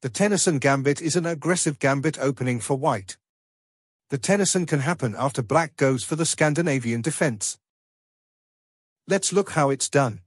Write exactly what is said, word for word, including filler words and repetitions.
The Tennison Gambit is an aggressive gambit opening for white. The Tennison can happen after black goes for the Scandinavian defense. Let's look how it's done.